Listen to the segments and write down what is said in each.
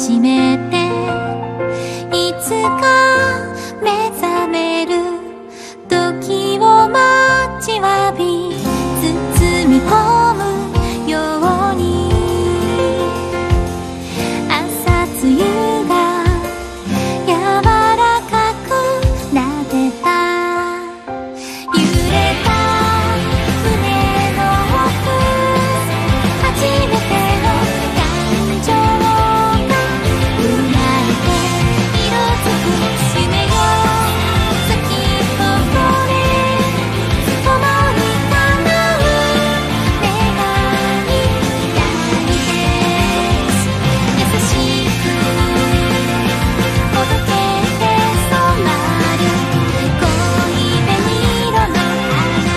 しめていつか目覚める時を待ちわび包み込むように朝露が柔らかく撫でた揺れた胸の奥初めての感情が生まれて色づく夢よ咲き誇れ共に叶う願い大です優しくほどけて染まる恋紅色の花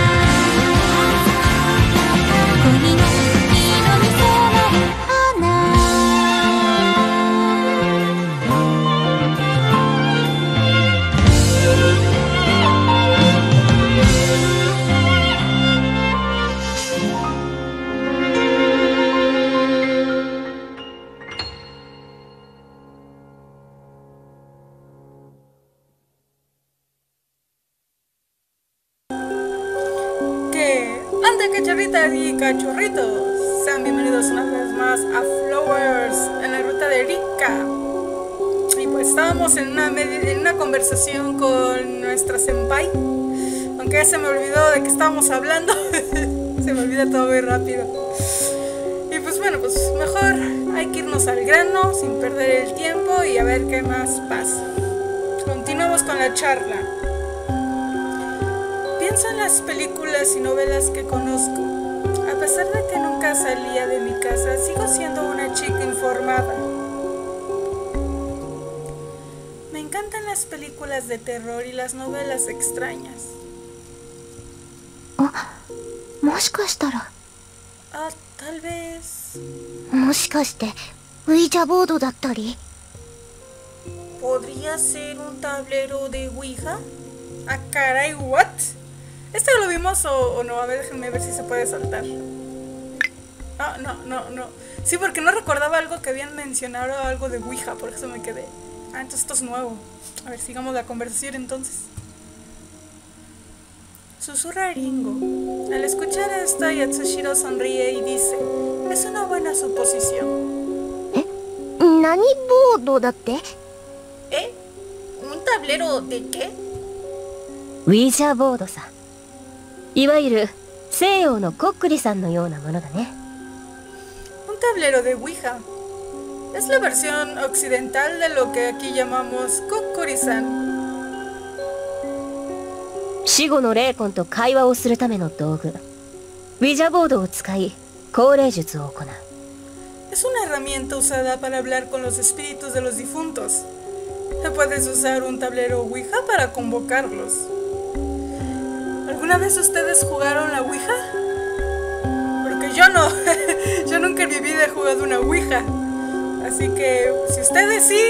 恋の色に染まる花 Que anda cachorritas y cachorritos, sean bienvenidos una vez más a Flowers en la ruta de Erika. Y pues estábamos en una conversación con nuestra senpai, aunque ya se me olvidó de qué estábamos hablando. Se me olvida todo muy rápido. Y pues bueno, pues mejor hay que irnos al grano sin perder el tiempo y a ver qué más pasa. Continuamos con la charla. Pienso en las películas y novelas que conozco. A pesar de que nunca salía de mi casa, sigo siendo una chica informada. Me encantan las películas de terror y las novelas extrañas. もしかしたら Ah, tal vez もしかしてウイジャボードだったり podría ser un tablero de Ouija. Ah, caray, what? ¿Este lo vimos o no? A ver, déjenme ver si se puede saltar. Ah, no. Sí, porque no recordaba algo que habían mencionado, algo de Ouija, por eso me quedé. Ah, entonces esto es nuevo. A ver, sigamos la conversación entonces. Susurra Ringo. Al escuchar esto, Yatsushiro sonríe y dice: es una buena suposición. 何ボードだって ¿Eh? ¿Un tablero de qué? ウィージャーボードさ。いわゆる西洋のコックリさんのようなものだね。 Un tablero de Ouija. Es la versión occidental de lo que aquí llamamos Kokkori-san. 死後の霊魂と会話をするための道具。ウィジャーボードを使い、降霊術を行う。 Es una herramienta usada para hablar con los espíritus de los difuntos. Puedes usar un tablero Ouija para convocarlos. ¿Alguna vez ustedes jugaron la Ouija? Porque yo no. Yo nunca en mi vida he jugado una Ouija. Así que si ustedes sí,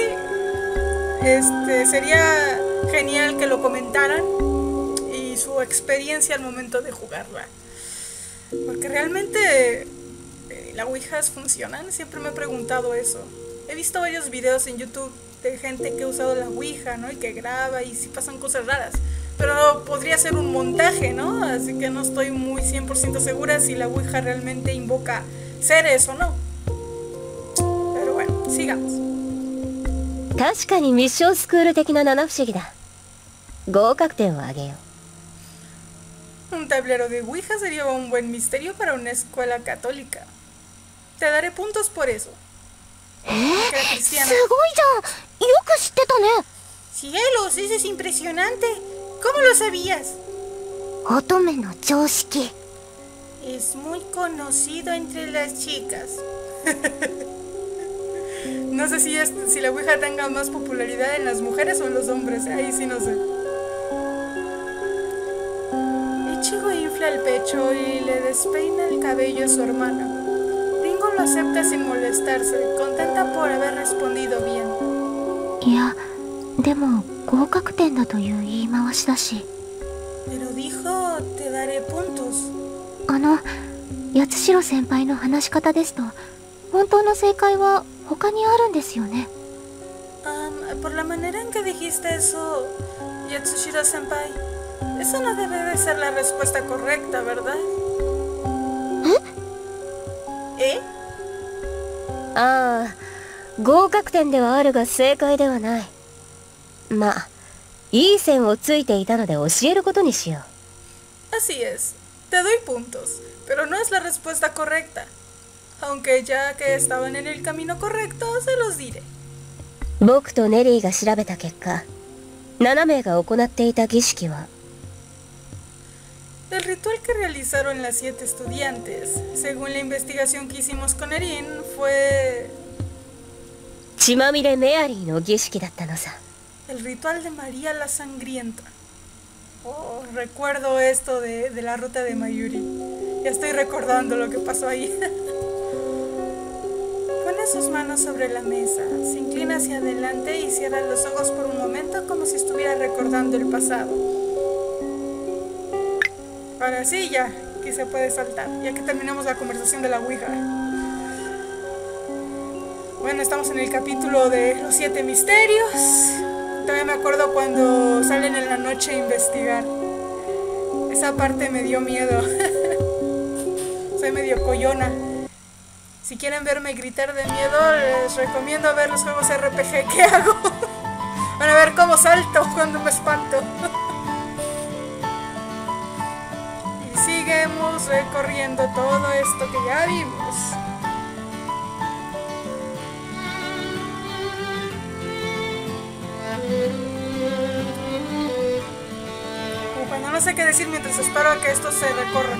sería genial que lo comentaran y su experiencia al momento de jugarla. Porque realmente las Ouijas funcionan. Siempre me he preguntado eso. He visto varios videos en YouTube de gente que ha usado la Ouija, ¿no? Y que graba y sí pasan cosas raras. Pero podría ser un montaje, ¿no? Así que no estoy muy 100% segura si la Ouija realmente invoca seres o no. Pero bueno, sigamos. 確かにミッションスクール的な七不思議だ。合格点をあげよう。 Un tablero de Ouija sería un buen misterio para una escuela católica. Te daré puntos por eso. すごいじゃん。よく知ってたね。 Cielos, eso es impresionante. ¿Cómo lo sabías? 乙女の常識 Es muy conocido entre las chicas. No sé si la Ouija tenga más popularidad en las mujeres o en los hombres. Ahí sí no sé. Ichigo infla el pecho y le despeina el cabello a su hermana. Ringo lo acepta sin molestarse, contenta por haber respondido bien. いやでも合格点だという言い回しだし Pero dijo, te daré puntos. 八代先輩の話し方ですと本当の正解は他にあるんですよね。 Por la manera en que dijiste eso, Yatsushiro Senpai, eso no debe de ser la respuesta correcta, ¿verdad? ¿Eh? ああ、合格点ではあるが正解ではない。まあ、いい線をついていたので教えることにしよう。 Así es, te doy puntos, pero no es la respuesta correcta. Aunque ya que estaban en el camino correcto, se los diré. 僕とネリーが調べた結果、7名が行っていた儀式は El ritual que realizaron las 7 estudiantes, según la investigación que hicimos con Erin, fue 血まみれメアリーの儀式だったのさ。 el ritual de María la Sangrienta. Oh, recuerdo esto de la ruta de Mayuri. Ya estoy recordando lo que pasó ahí. Pone sus manos sobre la mesa, se inclina hacia adelante y cierra los ojos por un momento como si estuviera recordando el pasado. Ahora sí, ya, aquí se puede saltar, ya que terminamos la conversación de la Ouija. Bueno, estamos en el capítulo de los 7 misterios. Todavía me acuerdo cuando salen en la noche a investigar. Esa parte me dio miedo. Soy medio coyona. Si quieren verme gritar de miedo, les recomiendo ver los juegos RPG que hago. Van a ver cómo salto cuando me espanto. Y seguimos recorriendo todo esto que ya vimos. Bueno, no sé qué decir mientras espero a que esto se recorra.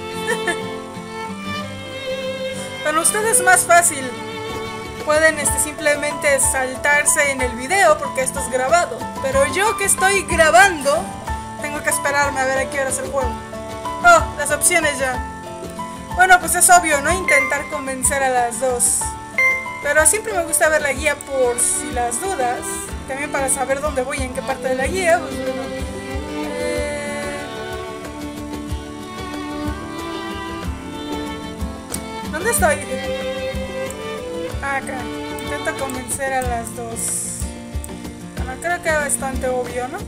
Para ustedes es más fácil. Pueden simplemente saltarse en el video porque esto es grabado. Pero yo que estoy grabando, tengo que esperarme a ver a qué hora es el juego. Oh, las opciones ya. Bueno, pues es obvio, ¿no? Intentar convencer a las dos. Pero siempre me gusta ver la guía por si las dudas. También para saber dónde voy y en qué parte de la guía. Pues, bueno. ¿Dónde estoy? Acá. Intento convencer a las dos. Bueno, creo que es bastante obvio, ¿no?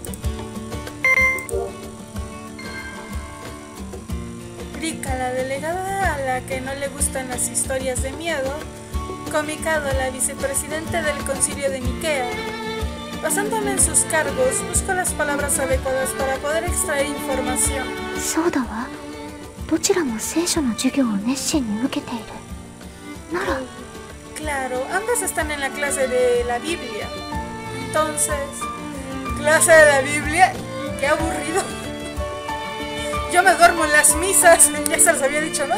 Rika, la delegada a la que no le gustan las historias de miedo, Komikado, la vicepresidente del concilio de Nikea. Basándome en sus cargos, busco las palabras adecuadas para poder extraer información. そうだわ。どちらも聖書の授業を熱心に受けている。なら Claro, ambas están en la clase de la Biblia. Entonces, ¿clase de la Biblia? ¡Qué aburrido! Yo me duermo en las misas, ya se los había dicho, ¿no?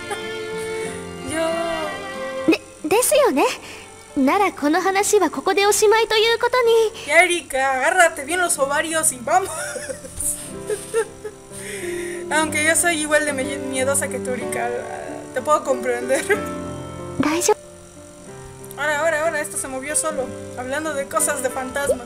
Yo... ですよね。ならこの話はここでおしまいということに。 Ya, Erika, agárrate bien los ovarios y vamos. Aunque yo soy igual de miedosa que tú, Erika, te puedo comprender. 大丈夫。 Ahora, esto se movió solo, hablando de cosas de fantasmas.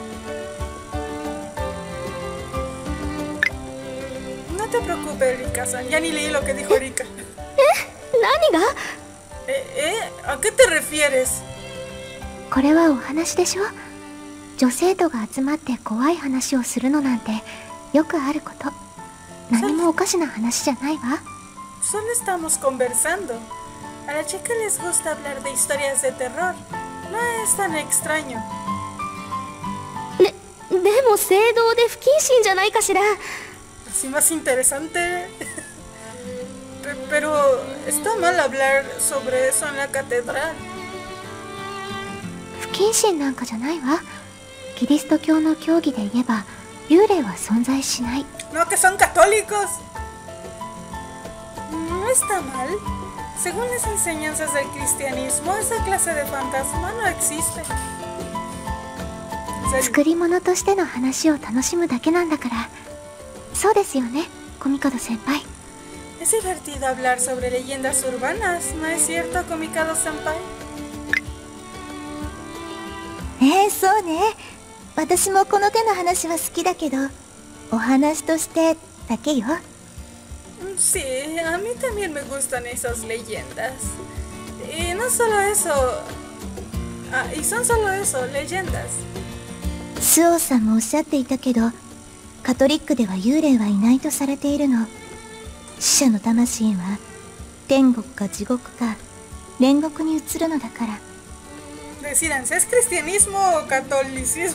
No te preocupes, Erika-san, ya ni leí lo que dijo Erika. 何が？ ¿A qué te refieres? これはお話でしょ。女生徒が集まって怖い話をするのなんてよくあること。何もおかしな話じゃないわ。 Solo estamos conversando. A la chica les gusta hablar de historias de terror. No es tan extraño. でも聖堂で不謹慎じゃないかしら。 Así más interesante. Pero está mal hablar sobre eso en la catedral. 不謹慎なんかじゃないわ。キリスト教の教義で言えば幽霊は存在しない。 No, que son católicos. No está mal. Según las enseñanzas del cristianismo, esa clase de fantasma no existe. 作り物としての話を楽しむだけなんだから。そうですよね、コミカド先輩。 Es divertido hablar sobre leyendas urbanas, ¿no es cierto, Komikado Senpai? そうね。私もこの手の話は好きだけど、お話としてだけよ。 Sí, a mí también me gustan esas leyendas. Y no solo eso, Y son solo eso, leyendas. スオさんもおっしゃっていたけど、カトリックでは幽霊はいないとされているの。死者の魂は天国か地獄か煉獄に移るのだから。 Decídanse, ¿es cristianismo o catolicismo?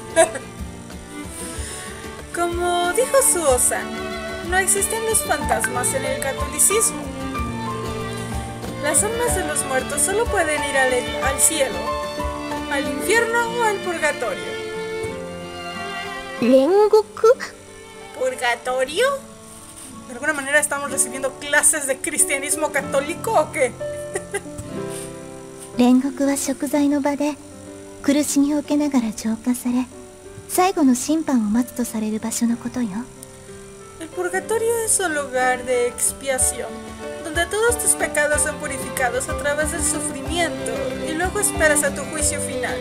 Como dijo Suo-san, no existen los fantasmas en el catolicismo. Las almas de los muertos solo pueden ir al cielo, al infierno o al purgatorio. ¿Rengoku? ¿Purgatorio? ¿De alguna manera estamos recibiendo clases de cristianismo católico o qué? 煉獄は贖罪の場で苦しみを受けながら浄化され、最後の審判を待つとされる場所のことよ。 El purgatorio es un lugar de expiación, donde todos tus pecados son purificados a través del sufrimiento y luego esperas a tu juicio final.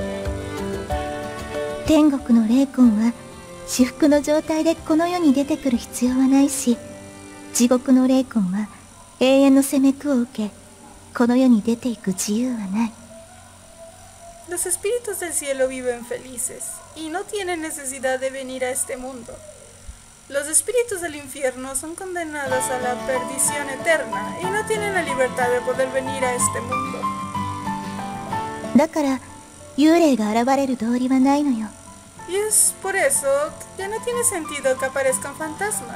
天国の霊魂は至福の状態でこの世に出てくる必要はないし、地獄の霊魂は永遠の責め苦を受け、この世に出ていく自由はない。 Los espíritus del cielo viven felices y no tienen necesidad de venir a este mundo. Los espíritus del infierno son condenados a la perdición eterna y no tienen la libertad de poder venir a este mundo. だから幽霊が現れる道理はないのよ。 Y es por eso que ya no tiene sentido que aparezcan fantasmas.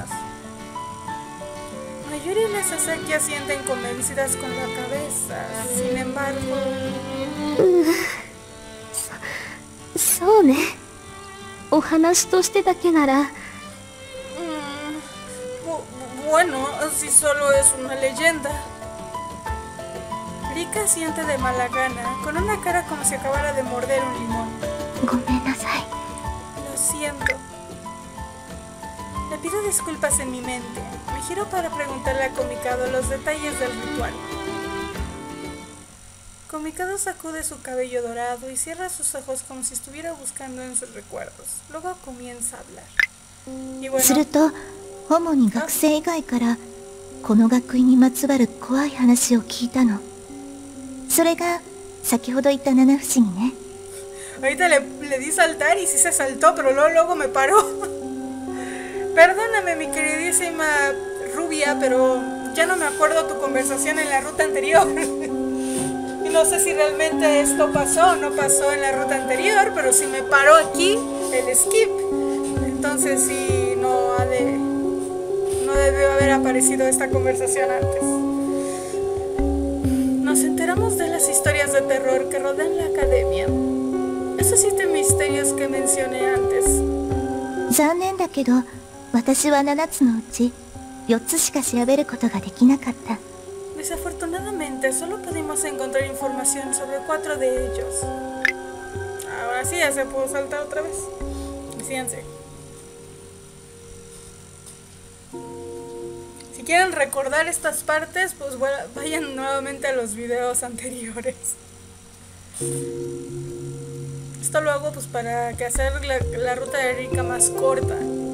Mayuri y las Sasaki asienten convencidas con la cabeza. Sin embargo... そうね。お話としてだけなら。 Bueno, si solo es una leyenda. Rika asiente de mala gana, con una cara como si acabara de morder un limón. ごめんなさい。 Lo siento. Le pido disculpas en mi mente. Me giro para preguntarle a Komikado los detalles del ritual. Komikado sacude su cabello dorado y cierra sus ojos como si estuviera buscando en sus recuerdos. Luego comienza a hablar. Y bueno, すると主に学生以外からこの学院にまつわる怖い話を聞いたの。それが先ほど言った七不思議ね。 ahorita le di saltar y sí se saltó, pero luego me paró. Perdóname, mi queridísima rubia, pero ya no me acuerdo tu conversación en la ruta anterior. Y no sé si realmente esto pasó o no pasó en la ruta anterior, pero si me paró aquí el skip, entonces sí no debió haber aparecido esta conversación antes. Nos enteramos de las historias de terror que rodean la academia. Esos 7 misterios que mencioné antes. 残念だけど私は7つのうち4つしか調べることができなかった。 Desafortunadamente solo pudimos encontrar información sobre 4 de ellos. Ahora sí ya se pudo saltar otra vez. Fíjense. Si quieren recordar estas partes, pues bueno, vayan nuevamente a los videos anteriores. Esto lo hago pues para que hacer la ruta de Rika más corta.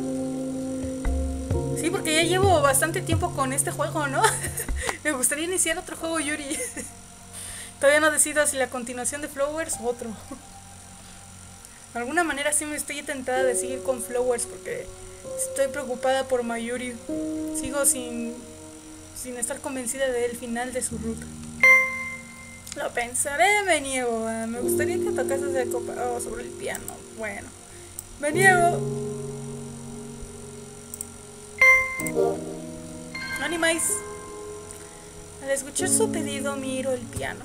Sí, porque ya llevo bastante tiempo con este juego, ¿no? Me gustaría iniciar otro juego, Yuri. Todavía no decido si la continuación de Flowers o otro. De alguna manera sí me estoy tentada de seguir con Flowers porque estoy preocupada por Mayuri. Sigo sin estar convencida del final de su ruta. Lo pensaré, me niego. Me gustaría que tocases el copa sobre el piano. Bueno, me niego. No animáis. Al escuchar su pedido miro el piano.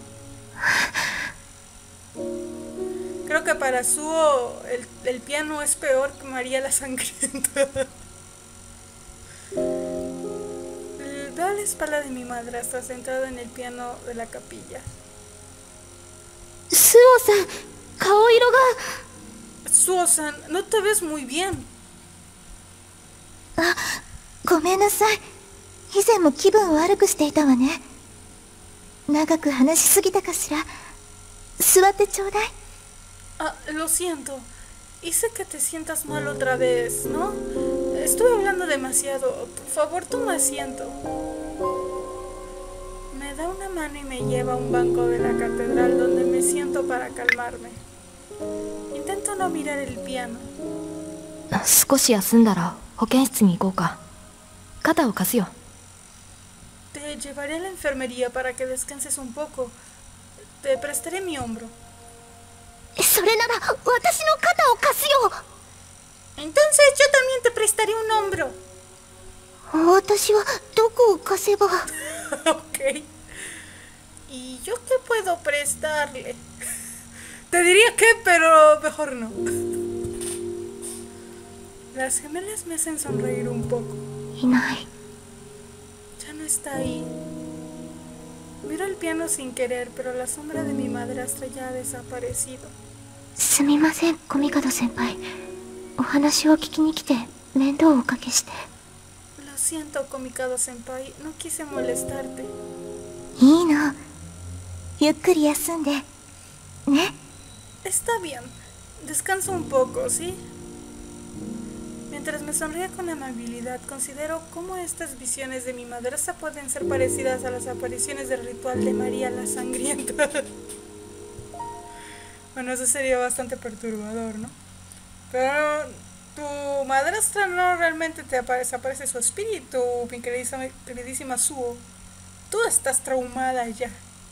Creo que para Suo el piano es peor que María la Sangrienta. Veo la espalda de mi madrastra sentada en el piano de la capilla. スオさん、顔色が。 Suo-san, no te ves muy bien. あ、ごめんなさい。以前も気分を悪くしていたわね。長く話しすぎたかしら。座ってちょうだい。 Lo siento. Hice que te sientas mal otra vez, ¿no? Estuve hablando demasiado. Por favor, toma asiento. Me da una mano y me lleva a un banco de la catedral donde me siento para calmarme. Intento no mirar el piano. 少し休んだら保健室に行こうか。肩を貸すよ。 Te llevaré a la enfermería para que descanses un poco. Te prestaré mi hombro. それなら私の肩を貸すよ。 Entonces yo también te prestaré un hombro. 私はどこを貸せば。 Ok. ¿Y yo qué puedo prestarle? Te diría que, pero mejor no. Las gemelas me hacen sonreír un poco. いない。 Ya no está ahí. Miro el piano sin querer, pero la sombra de mi madrastra ya ha desaparecido. すみません、コミカド先輩。お話を聞きに来て面倒をおかけして。 Lo siento, Komikado Senpai. No quise molestarte. いいの。ゆっくり休んで。ね。 Está bien. Descanso un poco, ¿sí? Mientras me sonríe con amabilidad, considero cómo estas visiones de mi madrastra pueden ser parecidas a las apariciones del ritual de María la Sangrienta. Bueno, eso sería bastante perturbador, ¿no? Pero tu madrastra no realmente te aparece su espíritu, mi queridísima Suo. Tú estás traumada ya.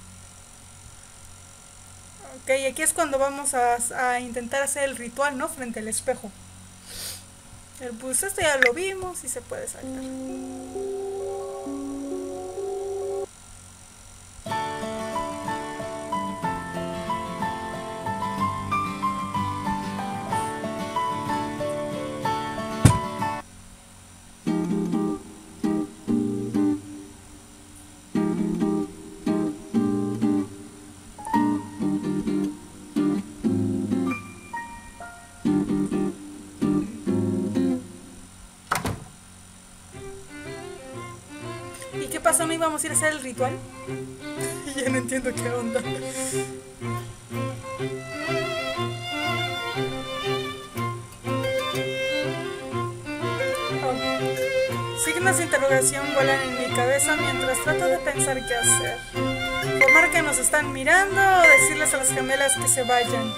Ok, aquí es cuando vamos a intentar hacer el ritual, ¿no? Frente al espejo. El bus este ya lo vimos y se puede saltar. ¿Y qué pasó? ¿No íbamos a ir a hacer el ritual? Ya no entiendo qué onda. Oh. Signos de interrogación vuelan en mi cabeza mientras trato de pensar qué hacer. Formar que nos están mirando o decirles a las gemelas que se vayan.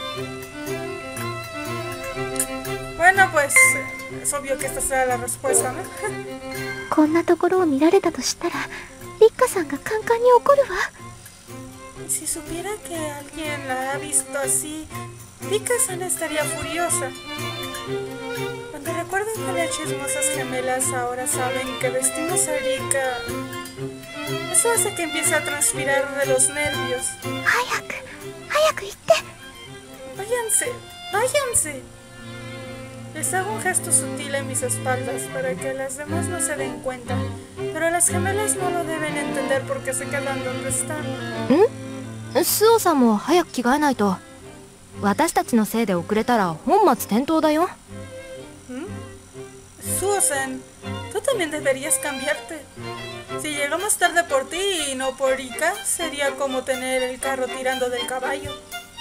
Bueno, pues es obvio que esta será la respuesta, ¿no? こんなところを見られたとしたら、リッカさんがカンカンに怒るわ。 Si supiera que alguien la ha visto así, Rika-san estaría furiosa. Cuando recuerdo que las chismosas gemelas ahora saben que vestimos a Rika, eso hace que empiece a transpirar de los nervios. 早く行って。 Váyanse, váyanse. Les hago un gesto sutil en mis espaldas para que las demás no se den cuenta, pero las gemelas no lo deben entender porque se quedan donde están. スオさんも早く着替えないと。私たちのせいで遅れたら本末転倒だよ。 Susan, tú también deberías cambiarte. Si llegamos tarde por ti y no por Rika, sería como tener el carro tirando del caballo.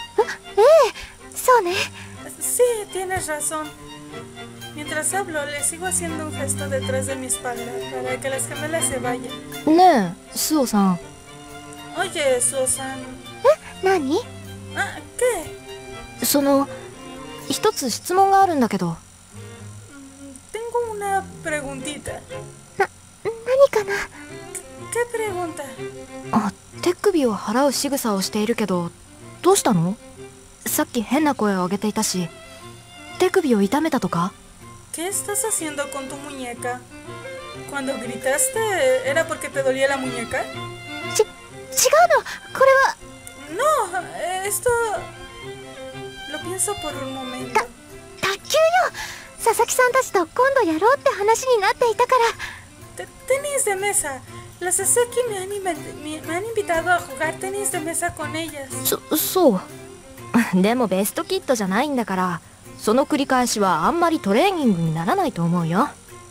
そうね。 Sí, tienes razón. Mientras hablo, le sigo haciendo un gesto detrás de mi espalda para que las gemelas se vayan. ねえ、スオさん。 Oye, Susan. 何？ Ah, ¿qué? その、一つ質問があるんだけど。 Tengo una preguntita. 何かな？ ¿Qué pregunta? あ、手首を払う仕草をしているけど、どうしたの？さっき変な声を上げていたし、手首を痛めたとか？ ¿Qué estás haciendo con tu muñeca? Cuando gritaste, ¿era porque te dolía la muñeca? 違うの。これは。 No, esto... Lo pienso por un momento. 卓球よ。佐々木さんたちと今度やろうって話になっていたから。 Tenis de mesa. Las Saseki me han invitado a jugar tenis de mesa con ellas. そう。でもベストキッドじゃないんだから、その繰り返しはあんまりトレーニングにならないと思うよ。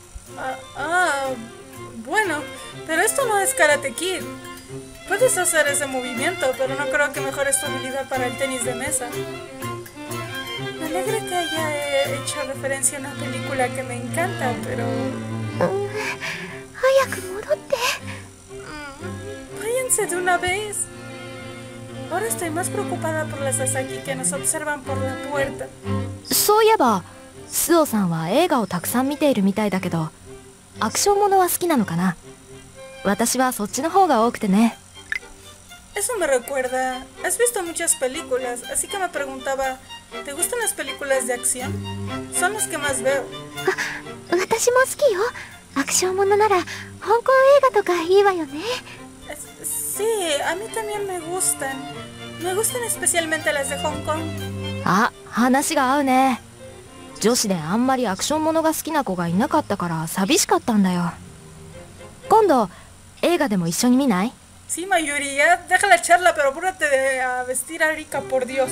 Bueno, pero esto no es Karate Kid. Puedes hacer ese movimiento, pero no creo que mejores tu habilidad para el tenis de mesa. Me alegra que haya hecho referencia a una película que me encanta, pero... 早く戻って。 váyanse de una vez. Ahora estoy más preocupada por las Sasaki que nos observan por la puerta. そういえばスオさんは映画をたくさん見ているみたいだけど、アクションものは好きなのかな。私はそっちの方が多くてね。 Eso me recuerda, has visto muchas películas, así que me preguntaba, ¿te gustan las películas de acción? Son las que más veo. 私も好きよ。アクションものなら香港映画とかいいわよね。 Sí, a mí también me gustan. Me gustan especialmente las de Hong Kong. あ、話が合うね。女子であんまりアクションものが好きな子がいなかったから寂しかったんだよ。今度映画でも一緒に見ない？ Sí, Mayuri, ya deja la charla, pero apúrate a vestir a Rika, por Dios.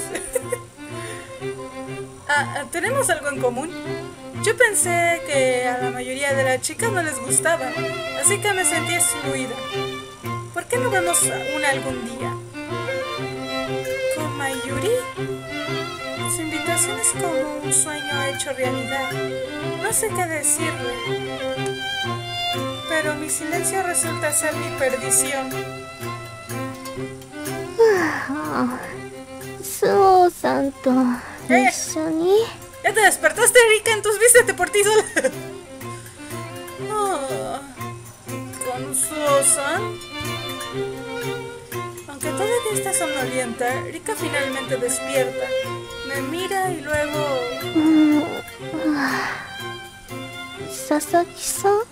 Tenemos algo en común. Yo pensé que a la mayoría de las chicas no les gustaba, así que me sentí excluida. ¿Por qué no vemos una algún día? ¿Con Mayuri? Su invitación es como un sueño hecho realidad. No sé qué decirle, pero mi silencio resulta ser mi perdición. スオさんと一緒に。 ¿Ya te despertaste, Rika? Entonces vístete por ti sola. ¿Con Suosan? Aunque todavía está somnolienta, Rika finalmente despierta. Me mira y luego... 佐々木さん？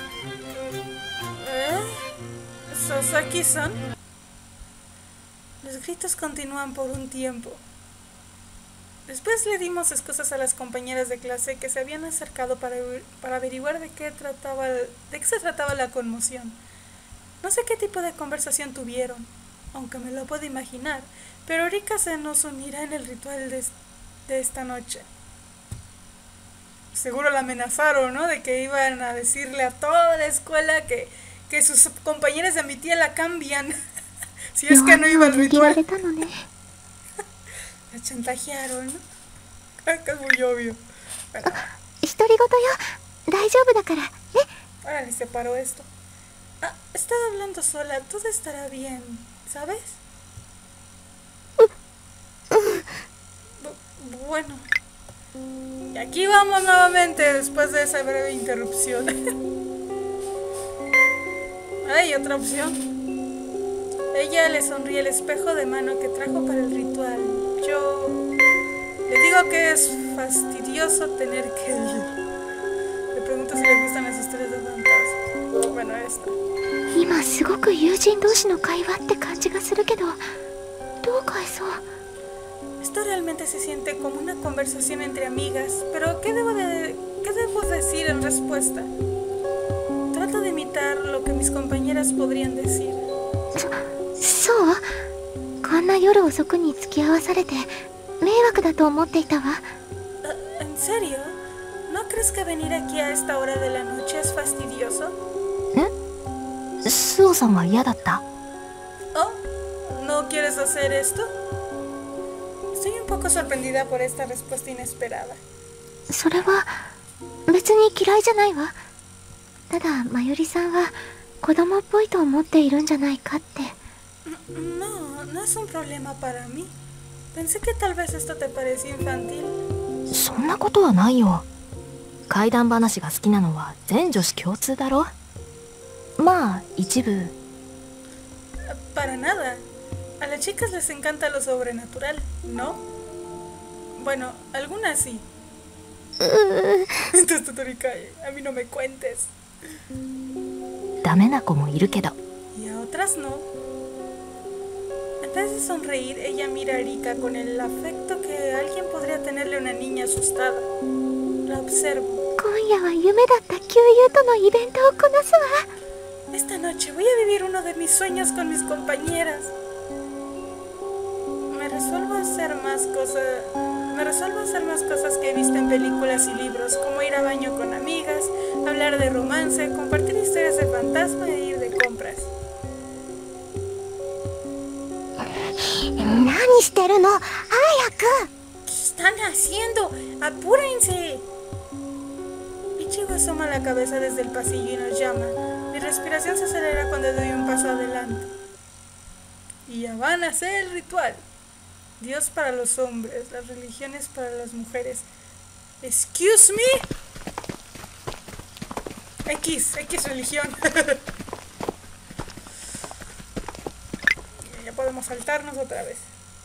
¿Sasaki-san? Los gritos continúan por un tiempo. Después le dimos excusas a las compañeras de clase que se habían acercado para averiguar de qué se trataba la conmoción. No sé qué tipo de conversación tuvieron, aunque me lo puedo imaginar, pero Rika se nos unirá en el ritual de esta noche. Seguro la amenazaron, ¿no? De que iban a decirle a toda la escuela que sus compañeras de mi tía la cambian. Si es que no iba al ritual. La chantajearon, ¿no? Que es muy obvio. Bueno. 独り言よ。大丈夫だから。ね。 Ahora le separó esto. Estaba hablando sola. Todo estará bien, ¿sabes? Bueno. Y aquí vamos nuevamente después de esa breve interrupción. Hay otra opción. Ella le sonríe el espejo de mano que trajo para el ritual. Yo le digo que es fastidioso tener que ir. Le pregunto si le gustan las historias de fantasmas. Bueno, esta. 今すごく友人同士の会話って感じがするけど、どう返そう。 Esto realmente se siente como una conversación entre amigas, pero ¿qué debo decir en respuesta? Trato de imitar lo que mis compañeras podrían decir. そう？こんな夜遅くに付き合わされて迷惑だと思っていたわ。 ¿En serio? ¿No crees que venir aquí a esta hora de la noche es fastidioso? スオさんは嫌だった？ ¿Oh? ¿No quieres hacer esto? Estoy un poco sorprendida por esta respuesta inesperada. それは別に嫌いじゃないわ。ただまゆりさんは子供っぽいと思っているんじゃないかって。 No, no es un problema para mí. Pensé que tal vez esto te parecía infantil. そんなことはないよ。怪談話が好きなのは全女子共通だろ。まあ一部。 Para nada. A las chicas les encanta lo sobrenatural, ¿no? Bueno, algunas sí. Entonces, Torika, a mí no me cuentes. ダメな子もいるけど。 Y a otras no. En vez de sonreír, ella mira a Rika con el afecto que alguien podría tenerle a una niña asustada. La observo. 今夜は夢だった旧友とのイベントをこなすわ。 Esta noche voy a vivir uno de mis sueños con mis compañeras. Me resuelvo a hacer más cosas que he visto en películas y libros, como ir a baño con amigas, hablar de romance, compartir historias de fantasma e ir de compras. 何してるの？早く！ ¿Qué están haciendo? ¡Apúrense! Ichigo asoma la cabeza desde el pasillo y nos llama. Mi respiración se acelera cuando doy un paso adelante. Y ya van a hacer el ritual. Dios para los hombres, las religiones para las mujeres. Excuse me. X religión. Ya podemos saltarnos otra vez.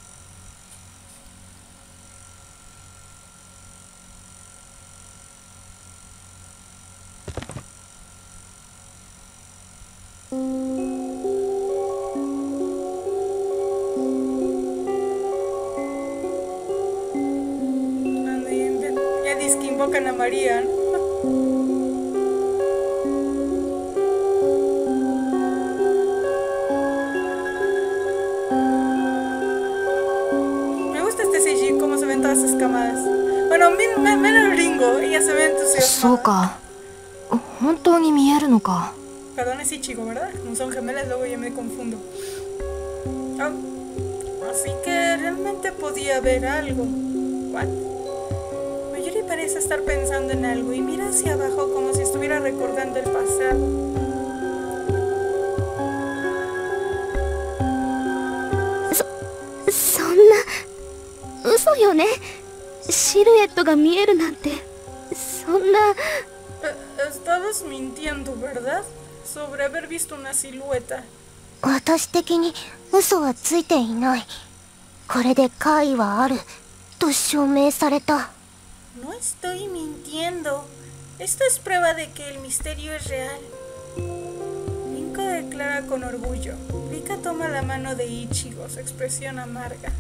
Ya dice que invocan a María, ¿no? Me gusta este CG, cómo se ven todas esas camadas. Bueno, menos Ringo, ella se ve entusiasmada. そうか。本当に見えるのか。 Perdón, es Ichigo, ¿verdad? Como son gemelas, luego ya me confundo. Ah, así que realmente podía ver algo. ¿What? Mayuri parece estar pensando en algo y mira hacia abajo como si estuviera recordando el pasado. Eso よね。シルエットが見えるなんて。そんな。 Estabas mintiendo, ¿verdad? Sobre haber visto una silueta. 私的に嘘はついていない。これで怪異はあると証明された。 No estoy mintiendo. Esto es prueba de que el misterio es real. Rinko declara con orgullo. Rika toma la mano de Ichigo, su expresión amarga.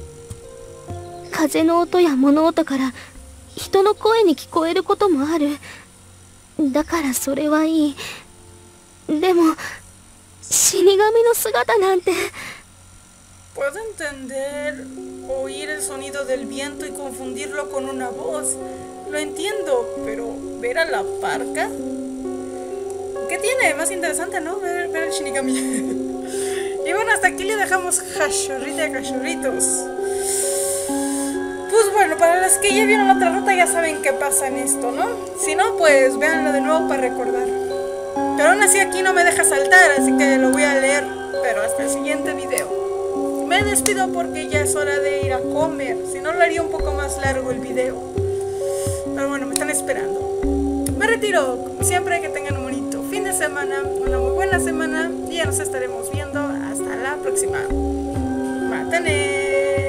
風の音や物音から人の声に聞こえることもある。だからそれはいい。でも死神の姿なんて。 Puedo entender oír el sonido del viento y confundirlo con una voz. Lo entiendo, pero ¿ver a la parca? ¿Qué tiene? Más interesante, ¿no? Ver el Shinigami. Y bueno, hasta aquí le dejamos Hashorita y Cachorritos. Pues bueno, para los que ya vieron la otra ruta ya saben qué pasa en esto, ¿no? Si no, pues véanlo de nuevo para recordar. Pero aún así aquí no me deja saltar, así que lo voy a leer, pero hasta el siguiente video. Me despido porque ya es hora de ir a comer, si no lo haría un poco más largo el video. Pero bueno, me están esperando. Me retiro, como siempre, que tengan un bonito fin de semana, una muy buena semana y ya nos estaremos viendo hasta la próxima. ¡Mátane!